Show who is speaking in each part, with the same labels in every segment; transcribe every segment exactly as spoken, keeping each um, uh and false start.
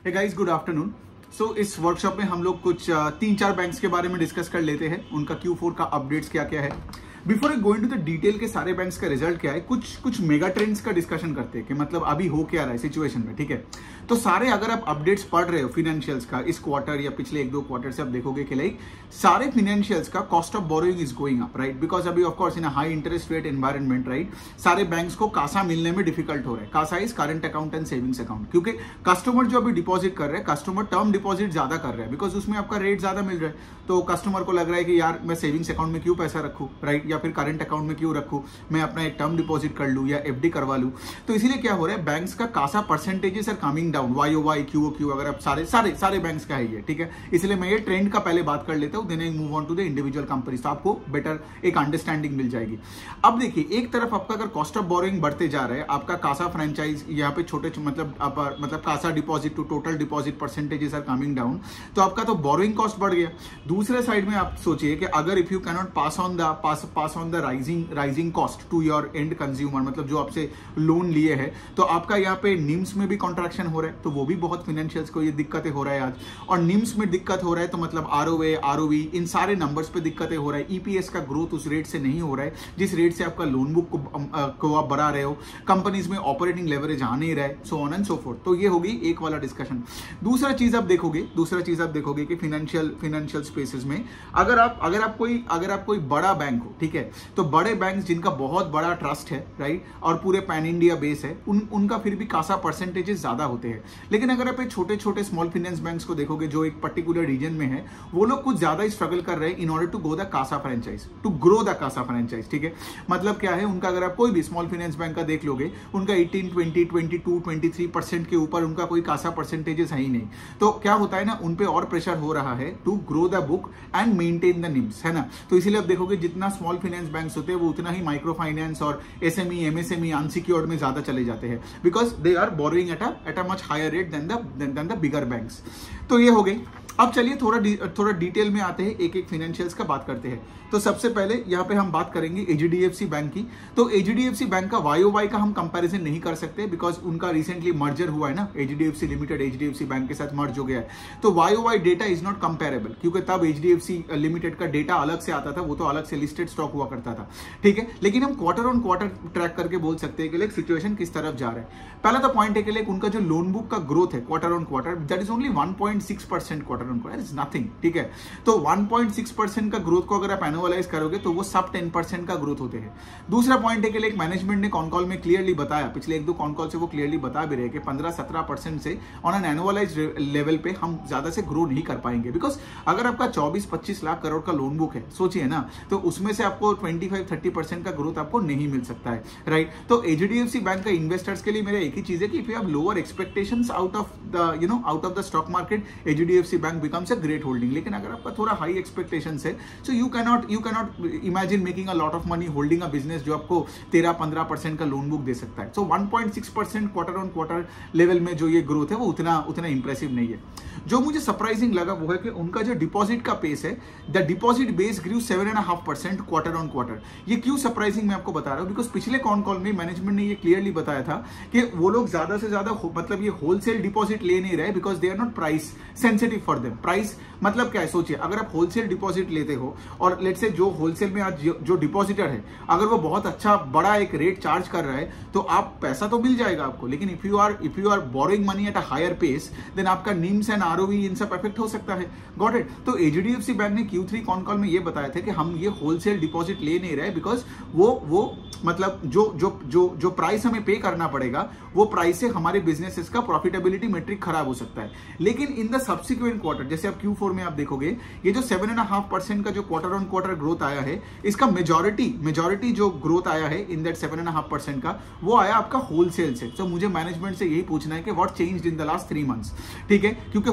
Speaker 1: हे guys, good afternoon. So इस workshop में हम लोग कुछ uh, तीन चार बैंक्स के बारे में डिस्कस कर लेते हैं, उनका क्यू फोर का अपडेट्स क्या क्या है। Before I go into the detail के सारे बैंक्स का रिजल्ट क्या है, कुछ कुछ मेगा ट्रेंड्स का डिस्कशन करते हैं कि मतलब अभी हो क्या रहा है सिचुएशन में। ठीक है, तो सारे अगर आप अपडेट्स पढ़ रहे हो फिनेंशियल्स का इस क्वार्टर या पिछले एक दो क्वार्टर से आप देखोगे कि लाइक सारे फिनेंशियल्स का cost of borrowing is going up, right. Because अभी of course in high interest rate environment, right, सारे बैंक्स को कासा मिलने में डिफिकल्ट हो रहा है। CASA is current account and savings account, क्योंकि कस्टमर जो अभी डिपॉजिट कर रहे हैं, कस्टमर टर्म डिपॉजिट ज्यादा कर रहे हैं बिकॉज उसमें आपका रेट ज्यादा मिल रहा है। तो कस्टमर को लग रहा है कि यार मैं सेविंग्स अकाउंट में क्यों पैसा रखूं, राइट, या फिर करंट अकाउंट क्यों रखूं, मैं अपना एक टर्म डिपॉजिट कर लूं या एफडी करवा लूं। तो इसीलिए क्या हो रहा है, बैंक्स का CASA percentages are coming down, Y O Y Q O Q, अगर आप सारे सारे सारे बैंक्स का है ये। ठीक है, इसलिए मैं ये ट्रेंड का पहले बात कर लेता हूं, then I move on to the individual companies, तो आपको बेटर एक अंडरस्टैंडिंग मिल जाएगी। अब देखिए, एक तरफ आपका अगर कॉस्ट ऑफ बोरोइंग बढ़ते जा रहा है, आपका कासा फ्रेंचाइज यहाँ पे छोटे मतलब आप, मतलब CASA deposit to total deposit percentages are coming down, तो आपका तो बोरोइंग कॉस्ट बढ़ गया। दूसरे साइड में आप सोचिए कि अगर if you can not pass on the pass pass on the rising rising cost to your end consumer, मतलब जो आपसे लोन लिए है, तो आपका यहाँ पे निम्स में भी कॉन्ट्रैक्शन हो रहा है, तो वो भी बहुत फाइनेंशियल्स को ये दिक्कतें हो रहा है आज। और निम्स में दिक्कत हो रहा है तो मतलब आरओए आरओवी इन सारे नंबर्स पे दिक्कतें हो रहा है। ईपीएस का ग्रोथ उस रेट से नहीं हो रहा है जिस रेट से आपका लोन बुक को, को आप बढ़ा रहे हो। कंपनीज में ऑपरेटिंग लेवरेज आ नहीं रहा है, so on and so forth. तो ये होगी एक वाला डिस्कशन। दूसरा चीज आप देखोगे दूसरा चीज आप देखोगे कि फाइनेंशियल फाइनेंशियल स्पेसेस में अगर आप अगर आप कोई अगर आप कोई बड़ा बैंक हो, ठीक है, तो बड़े बैंक जिनका बहुत बड़ा ट्रस्ट है, राइट, और पूरे पैन इंडिया बेस है, उन उनका फिर भी कासा परसेंटेजेस ज्यादा होते हैं। लेकिन अगर आप छोटे छोटे स्मॉल फाइनेंस बैंक्स को देखोगे जो एक पर्टिकुलर रीजन में है, वो लोग कुछ ज्यादा ही स्ट्रगल कर रहे हैं in order to go the CASA franchise, to grow the CASA franchise. ठीक है, मतलब क्या है उनका, अगर आप कोई भी स्मॉल फाइनेंस बैंक का देख लोगे, उनका अठारह, बीस, बाईस, तेईस परसेंट के ऊपर उनका कोई कासा परसेंटेजेस है ही नहीं। तो क्या होता है ना, उन पे और प्रेशर हो रहा है to grow the book and maintain the NIMs, है ना। तो इसीलिए आप देखोगे जितना स्मॉल फाइनेंस बैंक्स होते हैं वो उतना ही माइक्रो फाइनेंस और एसएमई एमएसएमई अनसिक्योर्ड में ज्यादा चले जाते हैं, because they are borrowing at a at a much higher rate than the than the bigger banks. तो ये हो गई। अब चलिए थोड़ा डी, थोड़ा डिटेल में आते हैं, एक एक फाइनेंशियल्स का बात करते हैं। तो सबसे पहले यहाँ पे हम बात करेंगे एचडीएफसी बैंक की। तो एचडीएफसी बैंक का वाई ओ वाई का हम कंपैरिजन नहीं कर सकते बिकॉज उनका रिसेंटली मर्जर हुआ है ना, एचडीएफसी लिमिटेड एचडीएफसी बैंक के साथ मर्ज हो गया है। तो Y O Y data is not comparable, क्योंकि तब एचडीएफसी लिमिटेड का डेटा अलग से आता था, वो तो अलग से लिस्टेड स्टॉक हुआ करता था। ठीक है, लेकिन हम क्वार्टर ऑन क्वार्टर ट्रैक करके बोल सकते हैं कि लाइक सिचुएशन किस तरफ जा रहा है। पहला तो पॉइंट है कि लाइक उनका जो लोन बुक का ग्रोथ है quarter on quarter, that is only one point six percent quarter on quarter, is nothing. ठीक है, तो वन पॉइंट सिक्स परसेंट का ग्रोथ को अगर आप एनुअलाइज करोगे तो वो सब टेन परसेंट का ग्रोथ होते हैं। दूसरा पॉइंट है कि लाइक मैनेजमेंट ने कॉन कॉल में क्लियरली बताया, पिछले एक दो कॉन कॉल से वो क्लियरली बता भी रहे कि पंद्रह सत्रह परसेंट से ऑन एन एनुअलाइज लेवल पे हम ज्यादा से ग्रो नहीं कर पाएंगे। बिकॉज अगर आपका चौबीस पच्चीस लाख करोड़ का लोन बुक है, सोचिए ना, तो उसमें से आपको पच्चीस तीस परसेंट का ग्रोथ आपको नहीं मिल सकता है, राइट। तो एचडीएफसी बैंक का इन्वेस्टर्स के लिए मेरा एक ही चीज है कि if you have lower expectations out of the you know out of the stock market, HDFC bank becomes a great holding. लेकिन अगर आपका थोड़ा हाई एक्सपेक्टेशंस है, so you can not you can not imagine making a lot of money holding a business जो आपको तेरह पंद्रह percent का लोन बुक दे सकता है। So one point six percent quarter on quarter level में जो ये ग्रोथ है वो उतना उतना इंप्रेसिव नहीं है। जो मुझे सरप्राइजिंग लगा वो है कि उनका जो डिपॉजिट का पेस है, the deposit base grew seven and half percent quarter on quarter. ये क्यों सरप्राइजिंग मैं आपको बता रहा हूं, बिकॉज पिछले कॉन कॉल में मैनेजमेंट ने ये क्लियरली बताया था कि वो लोग ज्यादा से ज्यादा मतलब ये होलसेल डिपॉजिट ले नहीं रहे because they are not price sensitive for them. Price मतलब क्या है, सोचिए अगर आप होलसेल डिपॉजिट लेते हो और लेट्स से जो होलसेल में आज जो डिपॉजिटर है अगर वो बहुत अच्छा बड़ा एक रेट चार्ज कर रहा है तो आप पैसा तो मिल जाएगा आपको, लेकिन if you are if you are borrowing money at a higher pace then आपका निम्स एंड आरओवी इन सब इफेक्ट हो सकता है। Got it. तो एचडीएफसी बैंक ने क्यू थ्री कॉन कॉल में ये बताया था कि हम ये होलसेल डिपॉजिट ले नहीं रहे बिकॉज वो वो मतलब जो जो जो जो प्राइस हमें पे करना पड़ेगा वो प्राइस से हमारे बिजनेसेस का प्रॉफिटेबिलिटी मेट्रिक खराब हो सकता है। लेकिन इन द सब्सिक्वेंट क्वार्टर, जैसे आप क्यू फोर में आप देखोगे, ये जो सेवन एंड हाफ परसेंट का जो क्वार्टर ऑन क्वार्टर ग्रोथ आया है, इसका मेजॉरिटी मेजॉरिटी जो ग्रोथ आया है in that seven and half percent का, वो आया आपका होलसेल से। तो मुझे मैनेजमेंट से यही पूछना है कि what changed in the last three months. ठीक है, क्योंकि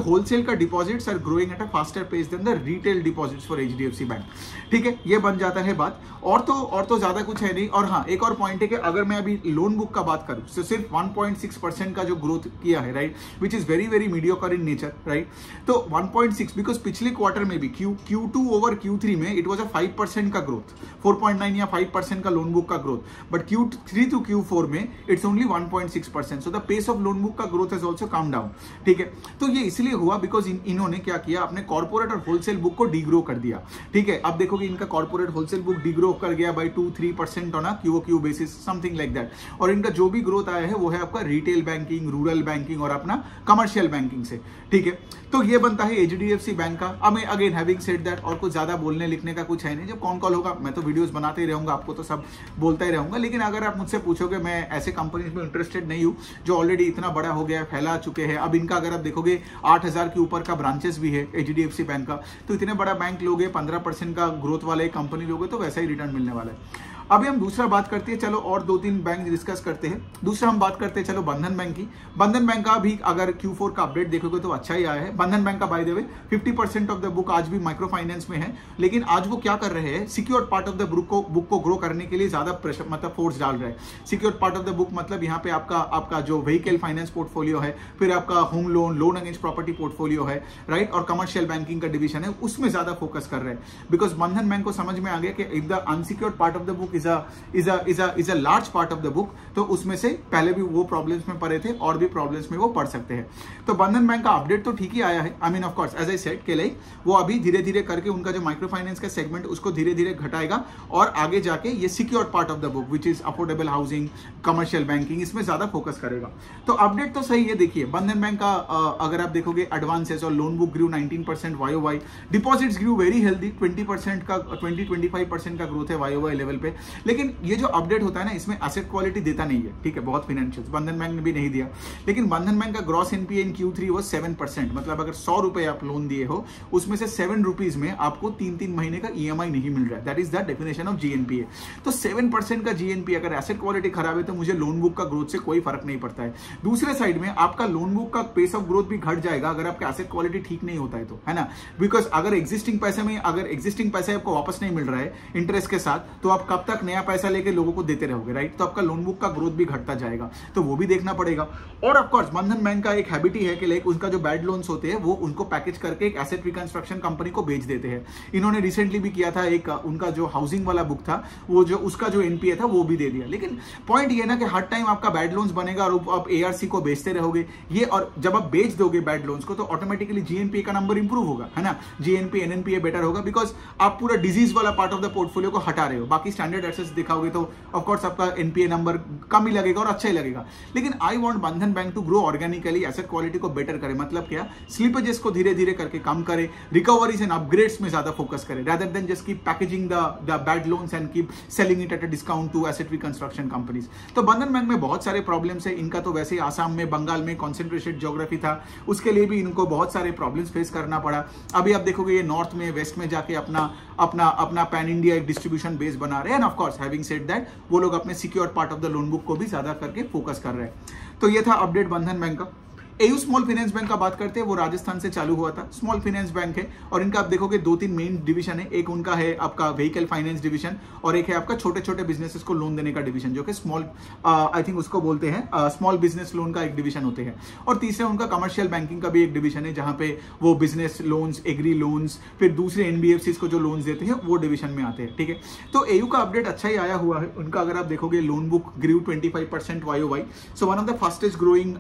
Speaker 1: होलसेल का deposits are growing at a faster pace than the retail deposits for HDFC bank. ठीक है, ये बन जाता है बात। और तो और तो ज्यादा कुछ है नहीं। और हाँ, एक और पॉइंट है कि अगर मैं अभी लोन बुक का बात करूं तो सिर्फ वन पॉइंट सिक्स परसेंट का जो ग्रोथ किया है, right, which is very very mediocre in nature, right. तो वन पॉइंट सिक्स बिकॉज पिछले क्वार्टर में भी Q Q two over Q three में it was a five percent का ग्रोथ, फोर पॉइंट नाइन या फाइव परसेंट का loan book का growth, but Q three to Q four में it's only one point six percent. So the pace of loan book का growth has also come down. ठीक है, तो ये इसलिए हुआ बिकॉज इन, इन्होंने क्या किया, अपने कॉर्पोरेट और होलसेल बुक को डिग्रो कर दिया। ठीक है, अब देखोगे इनका कॉर्पोरेट होलसेल बुक डिग्रो कर गया by two three percent on a Q Q basis, something like that. और इनका जो भी ग्रोथ आया है वो है आपका रिटेल बैंकिंग, रूरल बैंकिंग और अपना कमर्शियल बैंकिंग से। ठीक है, तो ये बनता है एचडीएफसी बैंक का। अब मैं अगेन हैविंग सेड दैट, और कुछ ज्यादा बोलने लिखने का कुछ है नहीं। जब कॉन कॉल होगा मैं तो वीडियोस बनाते ही रहूंगा, आपको तो सब बोलता ही रहूंगा। लेकिन अगर आप मुझसे पूछोगे, मैं ऐसे कंपनीज में इंटरेस्टेड नहीं हूं जो ऑलरेडी इतना बड़ा हो गया, फैला चुके हैं। अब इनका अगर आप देखोगे आठ हजार के ऊपर का ब्रांचेस भी है एचडीएफसी बैंक का। तो इतने बड़ा बैंक लोगे, पंद्रह परसेंट का ग्रोथ वाले कंपनी लोगे तो वैसा ही रिटर्न मिलने वाला है। अभी हम दूसरा बात करते हैं, चलो और दो तीन बैंक डिस्कस करते हैं। दूसरा हम बात करते हैं चलो बंधन बैंक की। बंधन बैंक का भी अगर क्यू फोर का अपडेट देखोगे तो अच्छा ही आया है। बंधन बैंक का by the way fifty percent of the book आज भी माइक्रो फाइनेंस में है, लेकिन आज वो क्या कर रहे हैं, secured part of the book को बुक को ग्रो करने के लिए ज्यादा प्रेशर मतलब फोर्स डाल रहे हैं। Secured part of the book मतलब यहाँ पे आपका आपका जो व्हीकल फाइनेंस पोर्टफोलियो है, फिर आपका home loan, loan against property portfolio है, राइट, और कमर्शियल बैंकिंग का डिवीजन है, उसमें ज्यादा फोकस कर रहे हैं। बिकॉज बंधन बैंक को समझ में आ गया कि if the unsecured part of the book is a is a is a is a large part of the book, तो उसमें से पहले भी वो प्रॉब्लम्स में पड़े थे और भी प्रॉब्लम्स में वो पढ़ सकते हैं। तो बंधन बैंक का अपडेट तो ठीक ही आया है। I mean of course as I said के लाइक वो अभी धीरे धीरे करके उनका जो माइक्रो फाइनेंस का सेगमेंट उसको धीरे धीरे घटाएगा और आगे जाके ये secured part of the book which is affordable housing, commercial banking, इसमें ज्यादा फोकस करेगा। तो अपडेट तो सही है। देखिए बंधन बैंक का अगर आप देखोगे एडवांसेस और loan book grew nineteen percent Y O Y, deposits grew very healthy, twenty percent का ट्वेंटी ट्वेंटी फाइव परसेंट का ग्रोथ है वाई ओ वाई लेवल पे। लेकिन ये जो अपडेट होता है ना, इसमें एसेट क्वालिटी देता नहीं है। ठीक है, बहुत फाइनेंशियल्स बंधन बैंक ने भी नहीं दिया। लेकिन बंधन बैंक का gross NPA in Q three वो सेवन परसेंट, मतलब अगर सौ रुपए आप लोन दिए हो उसमें से सेवन रुपीज में आपको तीन तीन महीने का ईएमआई नहीं मिल रहा है। That is the definition of GNPA. तो सेवन परसेंट का जीएनपीए, अगर एसेट क्वालिटी खराब है तो मुझे लोन बुक का ग्रोथ से कोई फर्क नहीं पड़ता है। दूसरे साइड में आपका लोन बुक का पेस ऑफ ग्रोथ भी घट जाएगा अगर आपका एसेट क्वालिटी ठीक नहीं होता है तो, है ना। बिकॉज अगर एक्जिस्टिंग पैसे में अगर एक्जिस्टिंग पैसे आपको वापस नहीं मिल रहा है इंटरेस्ट के साथ, तो आप कब तक नया पैसा लेके लोगों को देते रहोगे, राइट। तो आपका लोन बुक का ग्रोथ भी घटता जाएगा, तो वो भी देखना पड़ेगा। और ऑफकोर्स बंधन बैंक का एक हैबिट ही है कि लाइक उनका जो बैड लोन्स होते हैं वो उनको पैकेज करके एक एसेट रिकंस्ट्रक्शन कंपनी को बेच देते हैं। इन्होंने रिसेंटली भी किया था, एक उनका जो हाउसिंग वाला बुक था वो जो उसका जो एनपीए था वो भी दे दिया। लेकिन पॉइंट ये ना कि हर टाइम आपका बैड लोन्स बनेगा और आप एआरसी को बेचते रहोगे ये, और जब आप बेच दोगे बैड लोन्स को तो ऑटोमेटिकली जीएनपीए का नंबर इंप्रूव होगा, है ना। जीएनपीए एनएनपीए बेटर होगा बिकॉज आप पूरा डिजीज वाला पार्ट ऑफ द पोर्टफोलियो को हटा रहे हो। बाकी स्टैंडर्ड एसेट्स दिखाओगे तो ऑफकोर्स आपका एनपीए नंबर कम ही लगेगा और अच्छा ही लगेगा। लेकिन I want Bandhan bank to grow organically, asset quality को बेटर करे। मतलब क्या, स्लिपेजेस को धीरे धीरे करके कम करे, रिकवरीज एंड अपग्रेड्स में ज्यादा फोकस करे rather than just keep packaging the the bad loans and keep selling it at a discount to asset reconstruction companies. तो बंधन बैंक में बहुत सारे प्रॉब्लम्स है। इनका तो वैसे ही आसाम में, बंगाल में कॉन्सेंट्रेटेड ज्योग्राफी था, उसके लिए भी इनको बहुत सारे प्रॉब्लम्स फेस करना पड़ा। अभी आप देखोगे ये नॉर्थ में, वेस्ट में जाके अपना अपना अपना पैन इंडिया एक डिस्ट्रीब्यूशन बेस बना रहे हैं। And of course having said that वो लोग अपने secure part of the loan book को भी ज्यादा करके फोकस कर रहे हैं। तो ये था अपडेट बंधन बैंक का। एयू स्मॉल फाइनेंस बैंक का बात करते हैं, वो राजस्थान से चालू हुआ था। स्मॉल फाइनेंस बैंक है और इनका आप देखोगे दो तीन मेन डिवीजन है। एक उनका है आपका व्हीकल फाइनेंस डिवीजन और एक है आपका छोटे छोटे बिजनेसेस को लोन देने का डिवीजन जो कि स्मॉल आई थिंक उसको बोलते हैं स्मॉल बिजनेस लोन का एक डिवीजन होते हैं। और तीसरा उनका कमर्शियल बैंकिंग का भी एक डिवीजन है जहां पे वो बिजनेस लोन्स, एग्री लोन्स, फिर दूसरे एनबीएफसी को जो लोन्स देते हैं वो डिवीजन में आते हैं। ठीक है, तो एयू का अपडेट अच्छा ही आया हुआ है। उनका अगर आप देखोगे loan book grew twenty five percent Y O Y, so one of the fastest growing,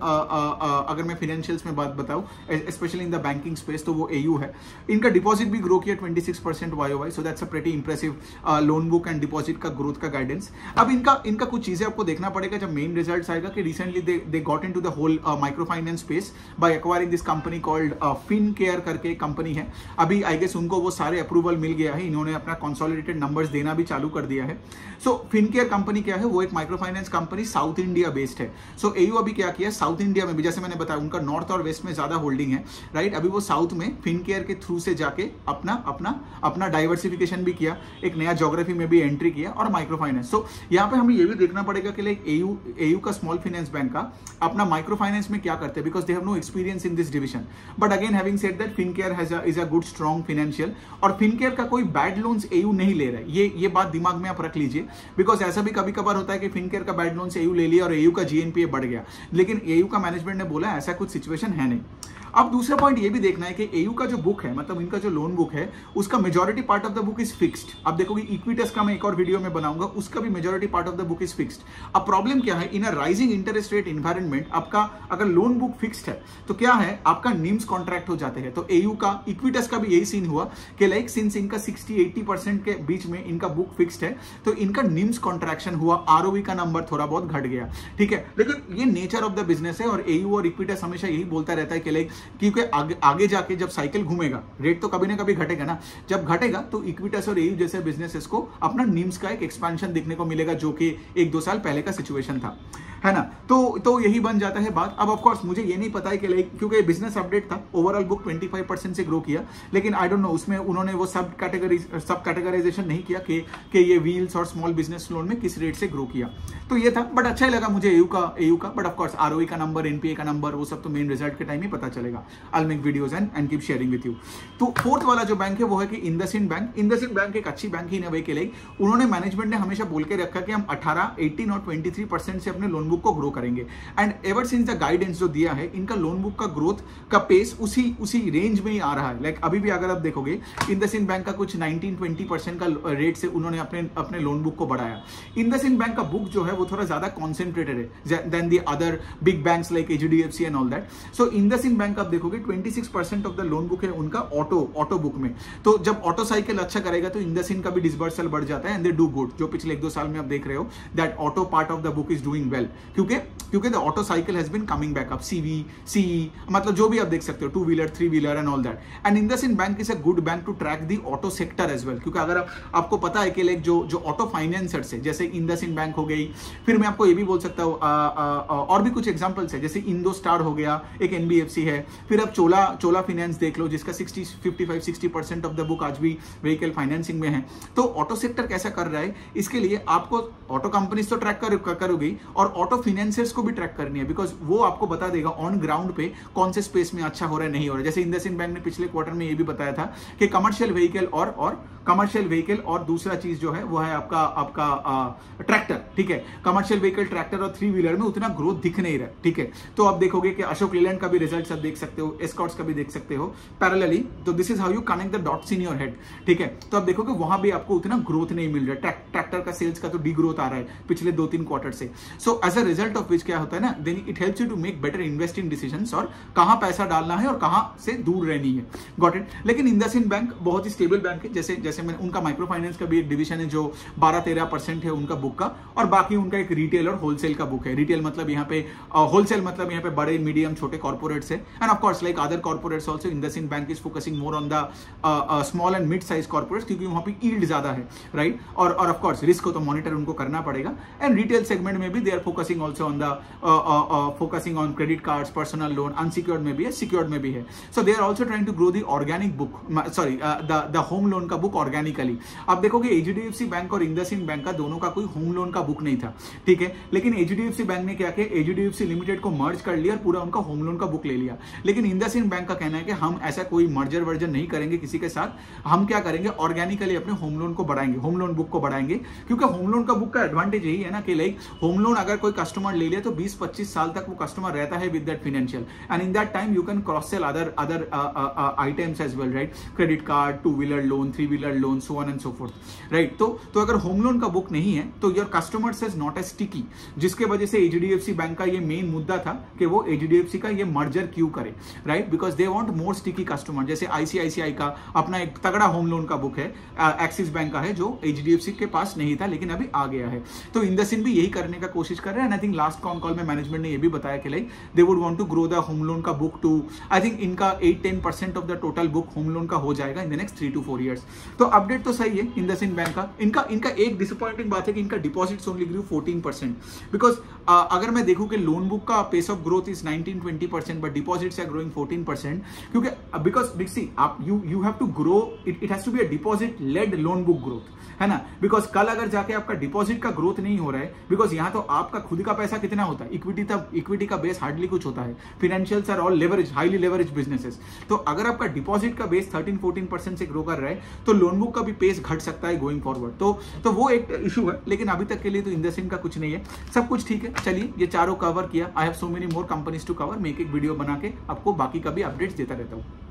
Speaker 1: अगर मैं फाइनेंशियल्स में बात बताऊं specially in the banking space तो वो एयू है। इनका डिपॉजिट भी ग्रो किया twenty six percent Y O Y, so that's a pretty impressive loan book and deposit का ग्रोथ का गाइडेंस। अब इनका इनका कुछ चीजें आपको देखना पड़ेगा जब मेन रिजल्ट्स आएगा कि recently they they got into the whole micro finance space by acquiring this company called Fincare करके कंपनी है। अभी आई गेस उनको वो सारे अप्रूवल मिल गया है, इन्होंने अपना कंसोलिडेटेड नंबर्स देना भी चालू कर दिया है। सो फिन केयर कंपनी क्या है, वो एक micro finance company South India based है। सो एयू अभी क्या किया, साउथ इंडिया में भी जैसे मैंने बताया उनका नॉर्थ और वेस्ट में ज्यादा होल्डिंग है, राइट। अभी वो साउथ में फिनकेयर के थ्रू से जाके अपना अपना अपना डाइवर्सिफिकेशन भी किया, एक नया ज्योग्राफी में भी एंट्री किया, और माइक्रो फाइनेंस। सो यहाँ पे हमें ये भी देखना पड़ेगा कि लाइक एयू एयू का स्मॉल फाइनेंस बैंक का अपना माइक्रो फाइनेंस में क्या करते हैं, because they have no experience in this division. But again having said that Fincare has a is a good strong financial, और फिनकेयर का कोई बैड लोन्स एयू नहीं ले रहा है, ये ये बात दिमाग में आप रख लीजिए, बिकॉज ऐसा भी कभी कभार होता है कि फिनकेयर का बैड लोन्स एयू ले लिया और एयू का जीएनपीए बढ़ गया, लेकिन एयू का मैनेजमेंट ने बोला ऐसा कुछ सिचुएशन है नहीं। अब दूसरा पॉइंट ये भी देखना है कि एयू का जो बुक है, मतलब इनका जो लोन बुक है, उसका majority part of the book is fixed. अब देखोगे इक्विटस का मैं एक और वीडियो में बनाऊंगा, उसका भी majority part of the book is fixed. अब प्रॉब्लम क्या है, in a rising interest rate environment आपका अगर लोन बुक फिक्स्ड है तो क्या है, आपका निम्स कॉन्ट्रैक्ट हो जाते हैं। तो एयू का इक्विटस का भी यही सीन हुआ कि लाइक सिंस इनका सिक्सटी एटी परसेंट के बीच में इनका बुक फिक्स्ड है, तो इनका निम्स कॉन्ट्रैक्शन हुआ, आरओवी का नंबर थोड़ा बहुत घट गया, ठीक है। लेकिन ये नेचर ऑफ द बिजनेस है, और एयू और इक्विटस हमेशा यही बोलता रहता है कि लाइक क्योंकि आगे आगे जाके जब साइकिल घूमेगा, रेट तो कभी ना कभी घटेगा ना, जब घटेगा तो इक्विटस और एयू जैसे बिजनेसेस को अपना निम्स का एक एक्सपेंशन दिखने को मिलेगा, जो कि एक दो साल पहले का सिचुएशन था, है ना। तो तो यही बन जाता है बात। अब ऑफ कोर्स मुझे ये नहीं पता है कि लाइक क्योंकि बिजनेस अपडेट था, ओवरऑल बुक पच्चीस परसेंट से ग्रो किया, लेकिन आई डोंट नो उसमें उन्होंने वो सब कैटेगरी सब कैटेगराइजेशन नहीं किया कि कि ये व्हील्स और स्मॉल बिजनेस लोन में किस रेट से ग्रो किया। तो ये था, बट अच्छा ही लगा मुझे एयू का एयू का बट ऑफ कोर्स आरओई का नंबर, एनपीए का नंबर, वो सब तो मेन रिजल्ट के टाइम ही पता चलेगा। I will make videos and and keep sharing with you. तो फोर्थ वाला जो बैंक है वो है कि इंडसइंड बैंक। इंडसइंड बैंक एक अच्छी बैंक ही इन अ वे के लिए, उन्होंने मैनेजमेंट ने हमेशा बोल के रखा कि हम अठारह, अठारह और तेईस परसेंट से अपने लोन बुक को ग्रो करेंगे, and ever since the guidance जो दिया है, इनका लोन बुक का ग्रोथ का पेस उसी उसी रेंज में ही आ रहा है। लाइक like, अभी भी अगर आप देखोगे इंडसइंड बैंक का कुछ नाइनटीन ट्वेंटी परसेंट का रेट से उन्होंने अपने अपने लोन बुक को बढ़ाया। इंडसइंड बैंक का बुक जो है वो थोड़ा ज्यादा कॉन्सेंट्रेटेड है than the other big banks like HDFC and all that. So IndusInd bank आप देखोगे छब्बीस percent of the loan book है उनका ऑटो ऑटो बुक में। तो जब ऑटो साइकिल अच्छा करेगा तो इंडसइंड का भी डिसबर्सल बढ़ जाता है, एंड दे डू गुड। जो पिछले एक दो साल में आप देख रहे हो that auto part of the book is doing well, क्योंकि क्योंकि the auto cycle has been coming back up, CV CE मतलब जो भी आप देख सकते हो, two wheeler, three wheeler and all that. And IndusInd bank is a good bank to track the auto sector as well, क्योंकि अगर आप, आपको पता है कि लाइक जो जो ऑटो फाइनेंसर्स है जैसे इंडसइंड बैंक हो गई, फिर मैं आपको ये भी बोल सकता हूँ और भी कुछ एग्जांपल्स है जैसे इंडो स्टार हो गया, एक एनबीएफसी है, फिर आप चोला चोला फाइनेंस देख लो जिसका sixty fifty five sixty percent of the book आज भी व्हीकल फाइनेंसिंग में है। तो ऑटो सेक्टर कैसा कर रहा है, इसके लिए आपको ऑटो कंपनीज तो ट्रैक कर, करोगी और ऑटो फाइनेंसर्स को भी ट्रैक करनी है, बिकॉज वो आपको बता देगा ऑन ग्राउंड पे कौन से स्पेस में अच्छा हो रहा है, नहीं हो रहा है। जैसे इंडसइंड बैंक ने पिछले क्वार्टर में ये भी बताया था कि कमर्शियल व्हीकल और और कमर्शियल व्हीकल और दूसरा चीज जो है वो है आपका आपका ट्रैक्टर, ठीक है। कमर्शियल व्हीकल, ट्रैक्टर और थ्री व्हीलर में उतना ग्रोथ दिख नहीं रहा, ठीक है। तो आप देखोगे कि अशोक लेलैंड का भी रिजल्ट आप देख सकते हो, एस्कॉर्ट्स का भी देख सकते हो पैरेलली। तो this is how you connect the dots in your head, ठीक है। तो आप देखोगे वहां भी आपको उतना ग्रोथ नहीं मिल रहा है, ट्रैक्टर का सेल्स का तो डी ग्रोथ आ रहा है पिछले दो तीन क्वार्टर से। So as a result of which क्या होता है ना, then it helps you to make better investing decisions और कहां पैसा डालना है और कहां से दूर रहनी है, गॉट इट। लेकिन इंडसइंड बैंक बहुत ही स्टेबल बैंक है, जैसे जैसे मैंने उनका माइक्रो फाइनेंस का भी एक डिवीजन है जो बारह तेरह परसेंट है उनका बुक का, और बाकी उनका एक रिटेल और होलसेल का बुक है। रिटेल मतलब यहाँ पे होलसेल uh, मतलब यहाँ पे बड़े मीडियम छोटे कॉर्पोरेट्स है, and of course like other corporates also IndusInd bank is focusing more on the small and mid size corporates, क्योंकि वहां पे यील्ड ज्यादा है, राइट। और और ऑफ कोर्स रिस्क को तो मॉनिटर उनको करना पड़ेगा। एंड रिटेल सेगमेंट में भी they are focusing also on the focusing on credit cards, personal loan, unsecured में भी है, सिक्योर्ड में भी है। So they are also trying to grow the organic book, sorry the the home loan का book organically. आप देखोगे HDFC bank और इंडसइंड बैंक का दोनों का कोई होम लोन का बुक नहीं था, ठीक है। लेकिन एचडीएफसी बैंक ने क्या किया, एचडीएफसी लिमिटेड को मर्ज कर लिया और पूरा उनका होम लोन का बुक ले लिया। लेकिन इंडसइंड बैंक का कहना है कि हम ऐसा कोई मर्जर वर्जर नहीं करेंगे किसी के साथ, हम क्या करेंगे ऑर्गेनिकली अपने होम लोन को बढ़ाएंगे, होम लोन बुक को बढ़ाएंगे। क्योंकि होम लोन का बुक का एडवांटेज यही है ना कि लाइक होम लोन अगर कोई कस्टमर ले लिया तो बीस पच्चीस साल तक वो कस्टमर रहता है with that financial, and in that time you can cross sell other other items as well, right. Credit card, two wheeler loan, three wheeler loan, so on and so forth, right. तो तो अगर home loan का book नहीं है तो your customers is not as sticky, जिसके वजह से एचडीएफसी बैंक का ये मेन मुद्दा था कि वो एचडीएफसी का ये मर्जर क्यों करे, right, because they want more sticky customer. जैसे आईसीआईसीआई का अपना एक तगड़ा होम लोन का बुक है, एक्सिस बैंक का है जो एचडीएफसी के पास नहीं था लेकिन अभी आ गया है। तो इंडसइंड भी यही करने का कोशिश कर रहा है, and I think last con call में मैनेजमेंट ने ये भी बताया कि like they would want to grow the home loan का बुक टू, आई थिंक इनका at ten percent of the total book home loan का हो जाएगा in the next three to four years. तो अपडेट तो सही है इंडसइंड बैंक का। इनका इनका एक डिसअपॉइंटिंग बात है कि इनका deposits only grew fourteen percent, because अगर मैं देखूं कि लोन बुक का pace of growth is nineteen twenty percent but deposits are growing fourteen percent, क्योंकि बिकॉज सी आप you you have to grow, it it has to be a deposit led loan book growth, है ना। Because कल अगर जाके आपका deposit का growth नहीं हो रहा है, बिकॉज यहां तो आपका खुद का पैसा कितना होता है, इक्विटी तब इक्विटी का बेस हार्डली कुछ होता है, financials are all leverage, highly leverage businesses. तो अगर आपका डिपॉजिट का बेस थर्टीन फोर्टीन परसेंट से ग्रो कर रहा है तो लोन बुक का भी पेस घट सकता है गोइंग फॉरवर्ड। तो तो वो एक इशू है, लेकिन अभी तक के लिए तो इंडसइंड का कुछ नहीं है, सब कुछ ठीक है। चलिए ये चारों कवर किया। I have so many more companies to cover, मैं एक एक वीडियो बना के आपको बाकी का भी अपडेट्स देता रहता हूँ।